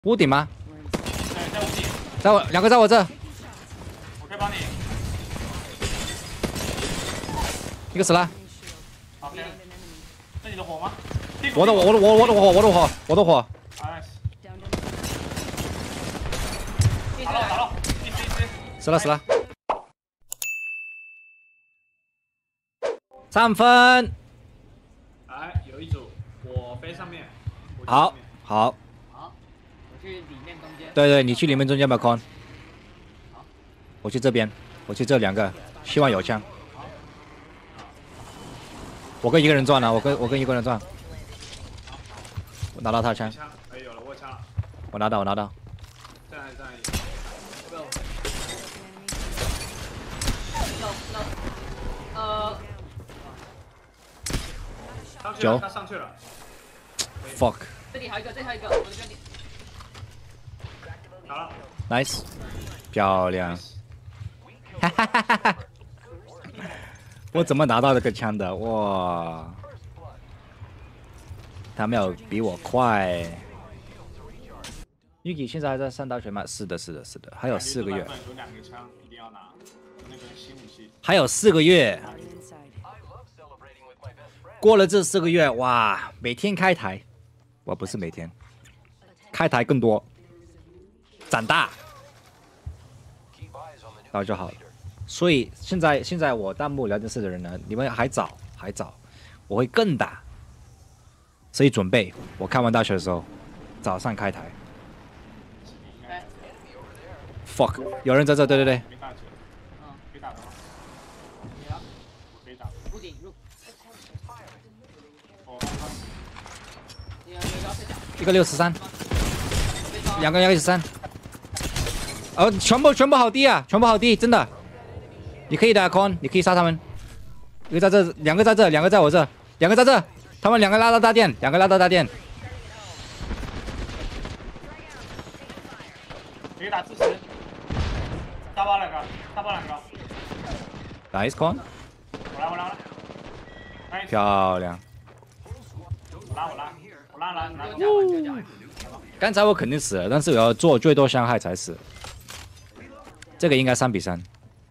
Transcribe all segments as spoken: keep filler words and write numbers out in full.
屋顶吗？ 对，在屋顶。 在我两个在我这， 我可以帮你。 一个死了。 OK， 这你的火吗？ 我的我我的我我的火我的火我的火。 打了打了，一只一只。 死了死了。三分。 来，有一组，我飞上面。 好，好。 好，我去里面中间。 对对，你去里面中间把空。 好， 我去这边，我去这两个，希望有枪。我跟一个人转了，我跟我跟一个人转。我拿到他的枪。 哎，有了，我枪了。 我拿到，我拿到。 在在。 呃， 九， 他上去了。 fuck。 这里还有一个，这里还有一个，我这边。 好了 ，nice， 漂亮。哈哈哈哈哈！我怎么拿到这个枪的？哇！他没有比我快。Yuki 现在还在上大学吗？是的，是的，是的，还有四个月。 有两个枪，一定要拿。那个新武器。 还有四个月。过了这四个月，哇，每天开台，我不是每天，开台更多，长大，然后就好了。所以现在现在我弹幕聊天室的人呢，你们还早还早，我会更大，所以准备我看完大学的时候，早上开台。fuck， 有人在这，对对对。 一个六十三，两个幺一十三，哦，全部全部好低啊，全部好低，真的，你可以的 ，Con， 你可以杀他们，一个在这，两个在这，两个在我这，两个在这，他们两个拉到大殿，两个拉到大殿， 可以打四十，大包两个，大包两个 ，nice Con， 我来我来我来， 漂亮， 我拉我拉。 拉拉拉！ 刚才我肯定死了，但是我要做最多伤害才死。这个应该三比三。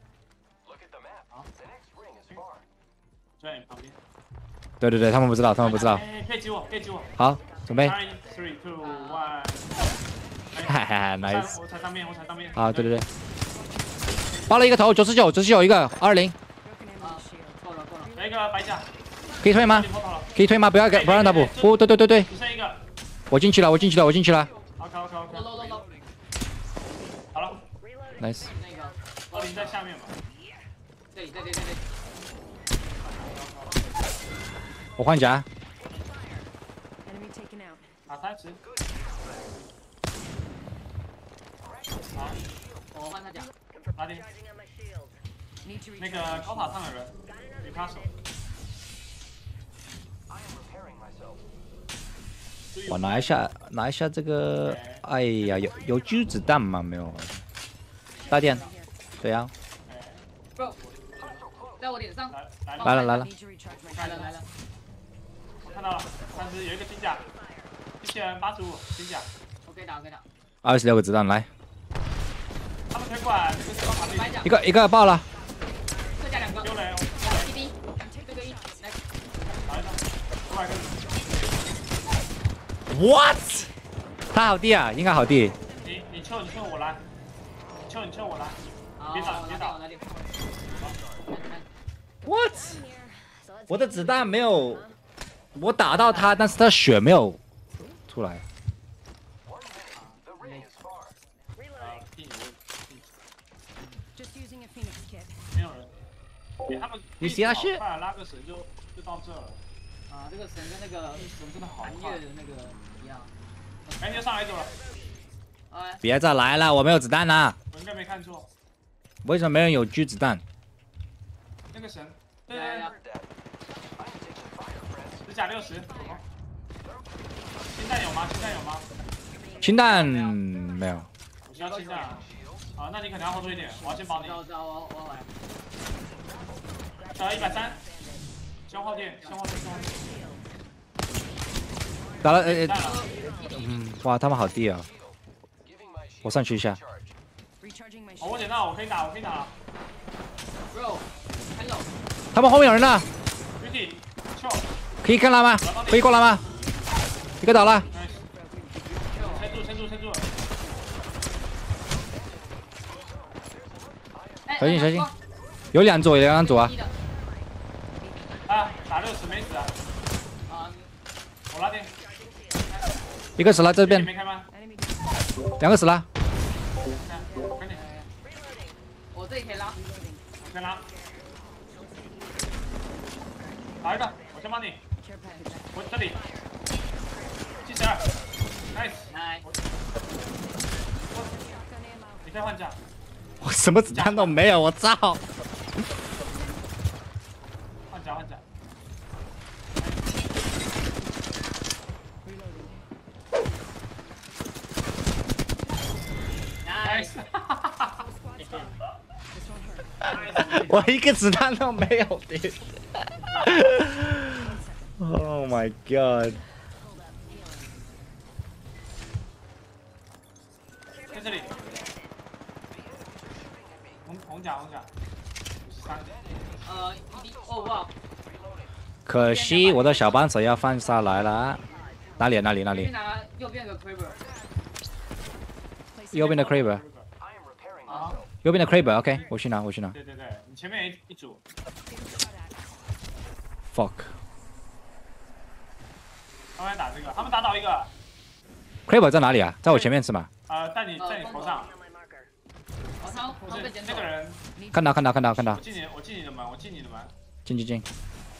对对对，他们不知道，他们不知道。 可以救我，可以救我。 好，准备。 three two one。 哈哈 ，nice。 我踩上面，我踩上面。 啊，对对对。爆了一个头，九十九，九十九一个，二零。 够了够了。来一个白甲。 可以推吗？可以推吗？不要给，不让他补。不，对对对对。我进去了，我进去了，我进去了。 OK OK OK。好了。 Nice。 那个，二零在下面嘛。 对对对对对。 我换甲。 打三十。好， 我换他甲。 哪里？那个高塔上的人，给他手。 我拿一下，拿一下这个。哎呀，有有狙子弹吗？没有。大电，对呀、 啊。在我脸上。 来了来了。 来了来了。 我看到了，三只有一个金甲，一千八十五金甲。 我可以打，我可以打。 二十六个子弹来。 他们推过来，这个是高塔队。 一个一个爆了。 再加两个。 丢雷。 一滴，这个一，来。 打一个，过来个。 What？ 他好低啊，应该好低。 你你撤你撤我来，你撤你撤我来，别打别打。 What？ 我的子弹没有，我打到他，但是他血没有出来。 没有人。他们你洗下去。 快拉个绳就就到这了。 啊，这个神跟那个神真的好虐的那个一样。 哎，你就上来走了。 哎， 别再来了，我没有子弹了。 我应该没看错。 为什么没人有狙子弹？ 那个神，对对对。只甲六十。氢弹有吗？氢弹有吗？ 氢弹没有。 我需要氢弹啊。啊，那你可能要后退一点，我要先保你。 知道，我我来。 打一百三。 消耗电，消耗电，消耗电。 打了，呃呃，嗯，哇，他们好低啊！ 我上去一下。 哦，我捡到，我可以打，我可以打。 Bro， 还有。 他们后面有人呢， Beauty， 跳。 可以干了吗？可以过来吗？一个倒了。 撑住，撑住，撑住。 小心小心，有两组，有两组啊。 啊，打六十没死啊。啊，我拉电。 一个死了，这边。 没开吗？ 两个死了。 我这里可以拉。 先拉。打一个，我先帮你。我这里。七十二 ，nice。 来。 你再换架。 我什么子弹都没有，我操！ 换甲换甲。Nice。 我一个子弹都没有的。Oh my god！ 在这里。 红红甲红甲，三。呃，哦哇！ 可惜我的小帮手要放下来了。哪里哪里哪里？ 右边有个 Kraber。 右边的 Kraber。 啊。 右边的 Kraber，OK， 我去拿我去拿。 对对对，你前面一一组。 Fuck。 他们打这个，他们打倒一个。 Kraber 在哪里啊？在我前面是吗？ 呃，在你在你头上。 不是那个人， 看到看到看到看到。 我进你，我进你的门，我进你的门。 进进进。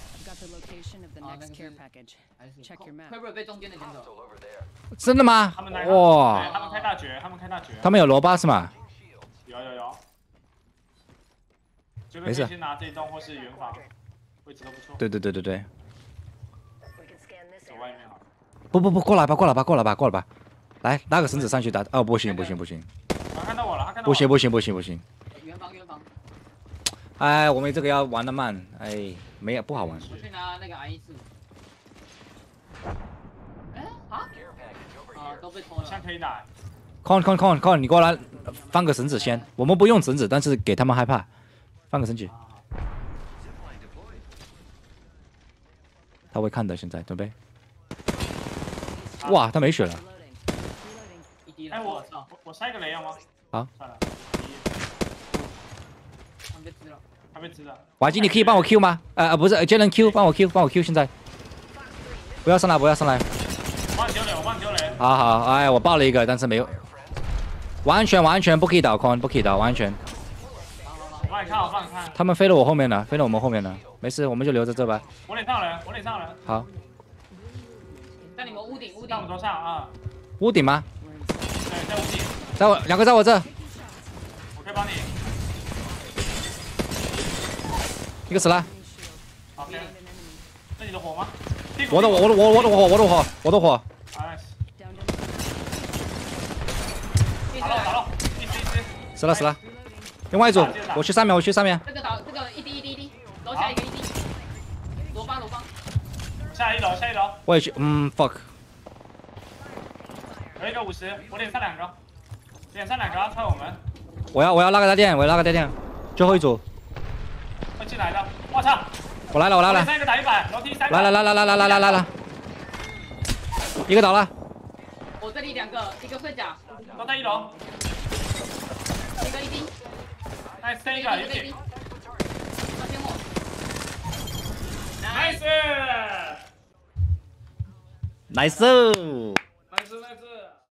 Kraber 被中间的捡走。 真的吗？ 哇！他们开大绝，他们开大绝。 他们有罗巴是吗？ 有有有。 没事。 先拿这一栋或是远防，位置都不错。 对对对对对。 走外面好。 不不不，过来吧过来吧过来吧过来吧，来拉个绳子上去打。哦，不行不行不行。 他看到我了，他看到我了。 不行不行不行不行！ 远防远防。 哎，我们这个要玩的慢，哎，没有不好玩。 我去拿那个 R 一四。哎啊！啊，都被偷了。 现在可以打。 Con con con con， 你过来放个绳子先。我们不用绳子，但是给他们害怕。放个绳子。他会看的，现在准备。哇，他没血了。 哎，我我我塞个雷要吗？ 好。 算了。 他被吃了。 他被吃了。 瓦基，你可以帮我 Q 吗？呃呃，不是，杰伦 Q， 帮我 Q， 帮我 Q， 现在。不要上来，不要上来。 我帮你丢雷，我帮你丢雷。 好好，哎，我爆了一个，但是没有。完全完全不可以倒 con， 不可以倒，完全。 我帮你看，我帮你看。 他们飞到我后面了，飞到我们后面了，没事，我们就留在这吧。 我脸上人，我脸上人。 好。 在你们屋顶，屋顶。 在我们头上啊。 屋顶吗？ 对，在屋顶。 在我两个在我这。 我可以帮你。 一个死了。 OK。这你的火吗？ 我的我的我我的火我的火我的火。 哎。打了打了，一滴一滴。 死了死了。另外一组，我去上面我去上面。 这个打这个一滴一滴一滴，楼下一个一滴。罗巴罗巴。 下一楼下一楼。 我也去，嗯 fuck。 有一个五十，我脸上两个，脸上两个要踹我们。 我要我要拉个大电，我要拉个大电，最后一组。 会进来的，我操！ 我来了我来了。 三个打一百，楼梯三个。 来来来来来来来来来来。一个倒了。 我这里两个，一个盔甲。 都在一楼。 一个一滴。 哎，剩一个有点。 那天我。 Nice。 Nice。